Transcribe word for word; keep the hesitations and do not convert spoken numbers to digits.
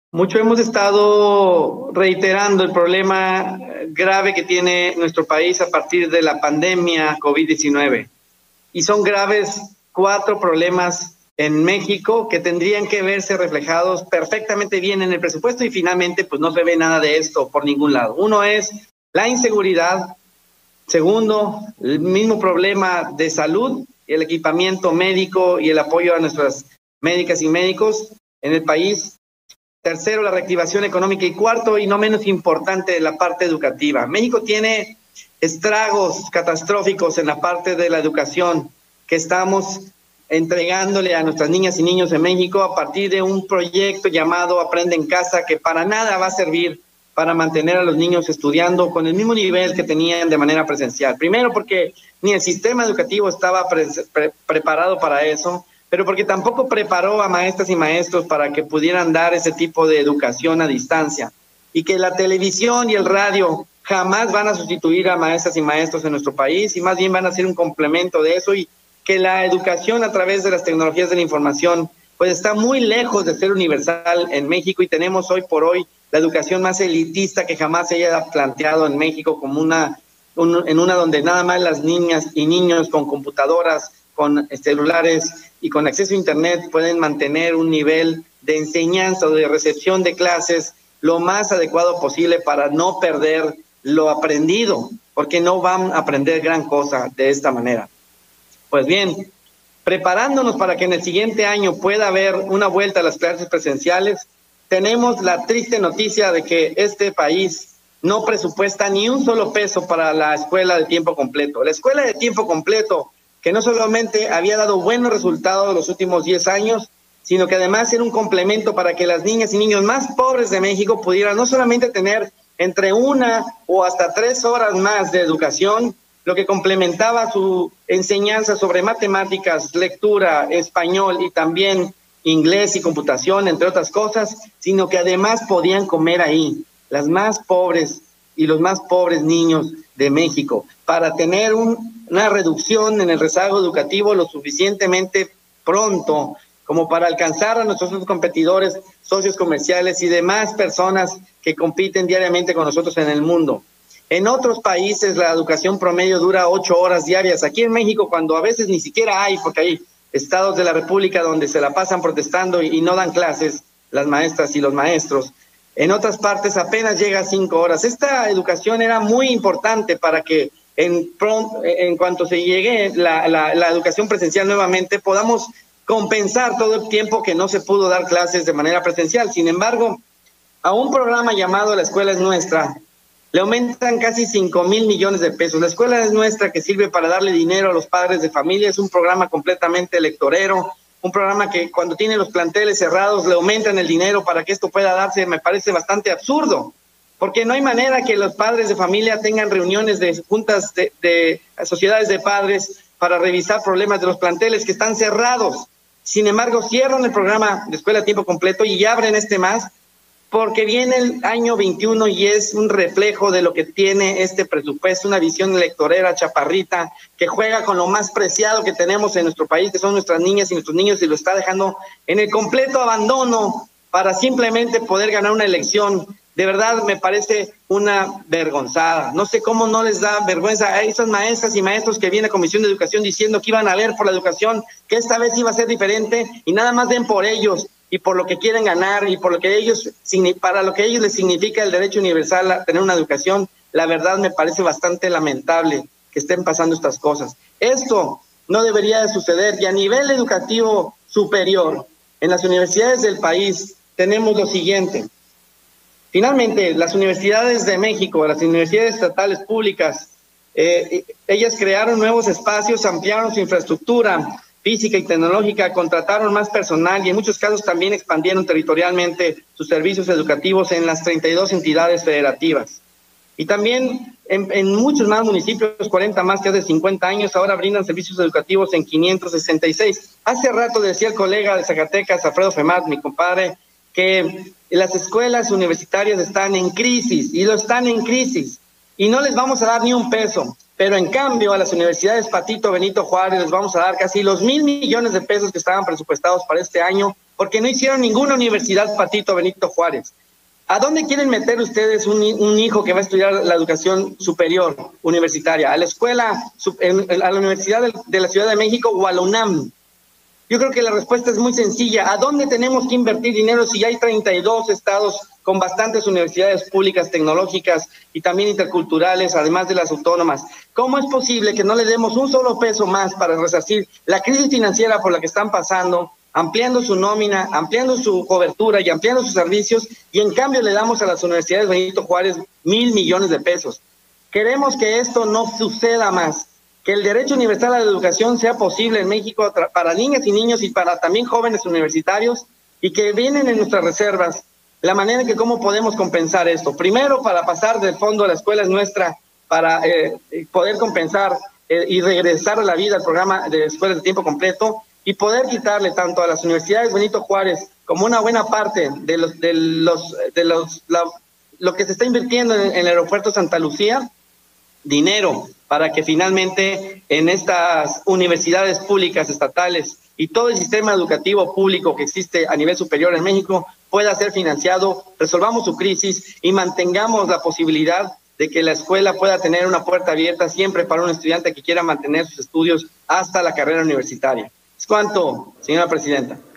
Mucho hemos estado reiterando el problema grave que tiene nuestro país a partir de la pandemia COVID diecinueve. Y son graves cuatro problemas en México que tendrían que verse reflejados perfectamente bien en el presupuesto y finalmente pues no se ve nada de esto por ningún lado. Uno es la inseguridad. Segundo, el mismo problema de salud, el equipamiento médico y el apoyo a nuestras médicas y médicos en el país. Tercero, la reactivación económica. Y cuarto, y no menos importante, la parte educativa. México tiene estragos catastróficos en la parte de la educación que estamos entregándole a nuestras niñas y niños de México a partir de un proyecto llamado Aprende en Casa, que para nada va a servir para mantener a los niños estudiando con el mismo nivel que tenían de manera presencial. Primero, porque ni el sistema educativo estaba pre pre preparado para eso, pero porque tampoco preparó a maestras y maestros para que pudieran dar ese tipo de educación a distancia. Y que la televisión y el radio jamás van a sustituir a maestras y maestros en nuestro país, y más bien van a ser un complemento de eso, y que la educación a través de las tecnologías de la información pues está muy lejos de ser universal en México, y tenemos hoy por hoy la educación más elitista que jamás se haya planteado en México, como una, un, en una donde nada más las niñas y niños con computadoras, con celulares y con acceso a internet pueden mantener un nivel de enseñanza o de recepción de clases lo más adecuado posible para no perder lo aprendido, porque no van a aprender gran cosa de esta manera. Pues bien, preparándonos para que en el siguiente año pueda haber una vuelta a las clases presenciales, tenemos la triste noticia de que este país no presupuesta ni un solo peso para la escuela de tiempo completo. La escuela de tiempo completo, que no solamente había dado buenos resultados los últimos diez años, sino que además era un complemento para que las niñas y niños más pobres de México pudieran no solamente tener entre una o hasta tres horas más de educación, lo que complementaba su enseñanza sobre matemáticas, lectura, español y también inglés y computación, entre otras cosas, sino que además podían comer ahí, las más pobres y los más pobres niños de México, para tener un, una reducción en el rezago educativo lo suficientemente pronto como para alcanzar a nuestros competidores, socios comerciales y demás personas que compiten diariamente con nosotros en el mundo. En otros países la educación promedio dura ocho horas diarias. Aquí en México, cuando a veces ni siquiera hay, porque hay estados de la República donde se la pasan protestando y, y no dan clases las maestras y los maestros. En otras partes apenas llega a cinco horas. Esta educación era muy importante para que en, pronto, en cuanto se llegue la, la, la educación presencial nuevamente podamos compensar todo el tiempo que no se pudo dar clases de manera presencial. Sin embargo, a un programa llamado La Escuela es Nuestra le aumentan casi cinco mil millones de pesos. La Escuela es Nuestra, que sirve para darle dinero a los padres de familia, es un programa completamente electorero, un programa que cuando tiene los planteles cerrados le aumentan el dinero para que esto pueda darse. Me parece bastante absurdo, porque no hay manera que los padres de familia tengan reuniones de juntas de, de sociedades de padres para revisar problemas de los planteles que están cerrados. Sin embargo, cierran el programa de escuela a tiempo completo y abren este más, porque viene el año veintiuno y es un reflejo de lo que tiene este presupuesto, una visión electorera chaparrita que juega con lo más preciado que tenemos en nuestro país, que son nuestras niñas y nuestros niños, y lo está dejando en el completo abandono para simplemente poder ganar una elección. De verdad me parece una vergonzada. No sé cómo no les da vergüenza a esas maestras y maestros que viene a Comisión de Educación diciendo que iban a ver por la educación, que esta vez iba a ser diferente, y nada más ven por ellos y por lo que quieren ganar y por lo que ellos, para lo que a ellos les significa el derecho universal a tener una educación. La verdad me parece bastante lamentable que estén pasando estas cosas. Esto no debería de suceder, y a nivel educativo superior, en las universidades del país tenemos lo siguiente. Finalmente, las universidades de México, las universidades estatales públicas, eh, ellas crearon nuevos espacios, ampliaron su infraestructura física y tecnológica, contrataron más personal y en muchos casos también expandieron territorialmente sus servicios educativos en las treinta y dos entidades federativas. Y también en, en muchos más municipios, cuarenta más que hace cincuenta años, ahora brindan servicios educativos en quinientos sesenta y seis. Hace rato decía el colega de Zacatecas, Alfredo Femat, mi compadre, que las escuelas universitarias están en crisis, y lo están en crisis, y no les vamos a dar ni un peso. Pero en cambio a las universidades Patito Benito Juárez les vamos a dar casi los mil millones de pesos que estaban presupuestados para este año, porque no hicieron ninguna universidad Patito Benito Juárez. ¿A dónde quieren meter ustedes un, un hijo que va a estudiar la educación superior universitaria? ¿A la escuela, a la Universidad de la Ciudad de México o a la UNAM? Yo creo que la respuesta es muy sencilla. ¿A dónde tenemos que invertir dinero si hay treinta y dos estados con bastantes universidades públicas, tecnológicas y también interculturales, además de las autónomas? ¿Cómo es posible que no le demos un solo peso más para resarcir la crisis financiera por la que están pasando, ampliando su nómina, ampliando su cobertura y ampliando sus servicios, y en cambio le damos a las universidades Benito Juárez mil millones de pesos? Queremos que esto no suceda más, que el derecho universal a la educación sea posible en México para niñas y niños y para también jóvenes universitarios, y que vienen en nuestras reservas la manera en que cómo podemos compensar esto. Primero, para pasar del fondo a la escuela es nuestra, para eh, poder compensar eh, y regresar a la vida al programa de escuelas de tiempo completo, y poder quitarle tanto a las universidades Benito Juárez como una buena parte de los de los de los la, lo que se está invirtiendo en, en el aeropuerto Santa Lucía, dinero para que finalmente en estas universidades públicas estatales y todo el sistema educativo público que existe a nivel superior en México pueda ser financiado, resolvamos su crisis y mantengamos la posibilidad de que la escuela pueda tener una puerta abierta siempre para un estudiante que quiera mantener sus estudios hasta la carrera universitaria. ¿Es cuánto, señora presidenta?